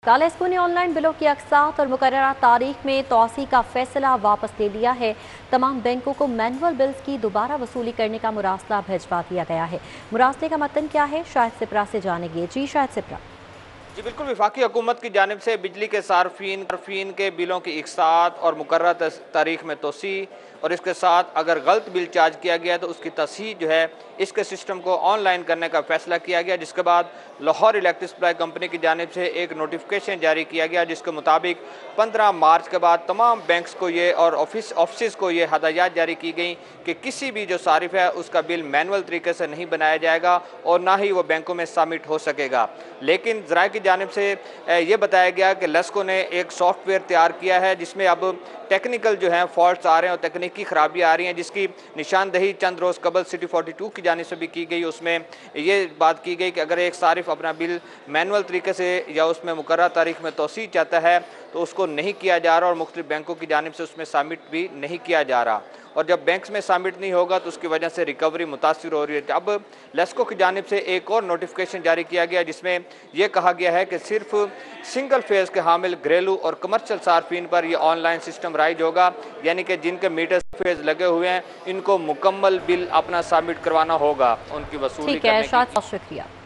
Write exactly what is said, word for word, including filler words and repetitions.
लेस्को ने ऑनलाइन बिलों की अक़सात और मुकर्ररा तारीख में तोसी का फैसला वापस ले लिया है। तमाम बैंकों को मैनुअल बिल्स की दोबारा वसूली करने का मुरासला भिजवा दिया गया है। मुरासले का मतन क्या है, शाहिद सिपरा से जानेंगे। जी शाहिद सिपरा। जी बिल्कुल, वफाकी हुकूमत की जानिब से बिजली के सार्फिन सार्फिन के बिलों की इकसात और मुकर्रर तारीख में तोसी और इसके साथ अगर गलत बिल चार्ज किया गया तो उसकी तस्हीह जो है इसके सिस्टम को ऑनलाइन करने का फैसला किया गया, जिसके बाद लाहौर इलेक्ट्रिक सप्लाई कंपनी की जानिब से एक नोटिफिकेशन जारी किया गया, जिसके मुताबिक पंद्रह मार्च के बाद तमाम बैंक्स को ये और ऑफिस ऑफिस को ये हदायत जारी की गई कि किसी भी जो सारिफ है उसका बिल मैनुअल तरीके से नहीं बनाया जाएगा और ना ही वो बैंकों में सबमिट हो सकेगा। लेकिन ज़राए की जानिब से ये बताया गया कि लेस्को ने एक सॉफ्टवेयर तैयार किया है जिसमें अब टेक्निकल जो है फॉल्ट्स आ रहे हैं और तकनीकी खराबी आ रही हैं, जिसकी निशानदही चंद रोज़ कबल सिटी फोर्टी टू की जानिब से भी की गई। उसमें ये बात की गई कि अगर एक सारिफ अपना बिल मैनुअल तरीके से या उसमें मुकर्रर तारीख में तोसी चाहता है तो उसको नहीं किया जा रहा और मुख्तलिफ बैंकों की जानिब से उसमें सबमिट भी नहीं किया जा रहा, और जब बैंक्स में सबमिट नहीं होगा तो उसकी वजह से रिकवरी मुतासिर हो रही है। अब लेस्को की जानिब से एक और नोटिफिकेशन जारी किया गया जिसमें यह कहा गया है कि सिर्फ सिंगल फेज़ के हामिल घरेलू और कमर्शियल सार्फिन पर यह ऑनलाइन सिस्टम राइज होगा, यानी कि जिनके मीटर फेज लगे हुए हैं इनको मुकम्मल बिल अपना सबमिट करवाना होगा उनकी वसूली करने की। शुक्रिया।